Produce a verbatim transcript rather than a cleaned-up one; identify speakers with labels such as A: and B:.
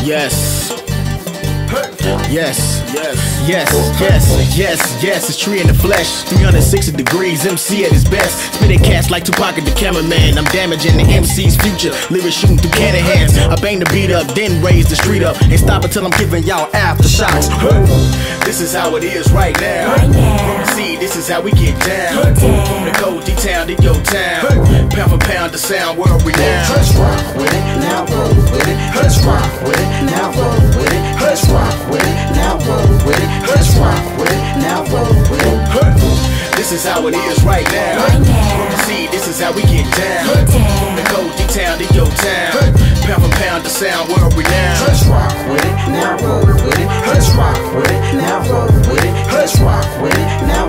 A: Yes. Yes, yes, yes, yes, yes, yes, it's tree in the flesh. three hundred sixty degrees, M C at his best. Spinning cats like Tupac and the cameraman. I'm damaging the M C's future, lyrics shooting through cannon hands. I bang the beat up, then raise the street up. Ain't stop until I'm giving y'all aftershocks. This is how it is right now. Right now. See, this is how we get down. Get down. From the cold D-town to your town. Pound for pound, the sound world renowned.
B: Let's rock with it, now roll with it. Let's rock with it, now roll with it. Let's rock with it, now roll with it. Let's rock with it, now roll with it.
A: This is how it is right now.
B: Right now.
A: See, this is how we get down.
B: Get down.
A: From the cold D-town to your town. Pound for pound, the sound world renowned.
B: Let's rock with it, now roll with it. Let's rock with it, now roll with it. Let's rock with it, now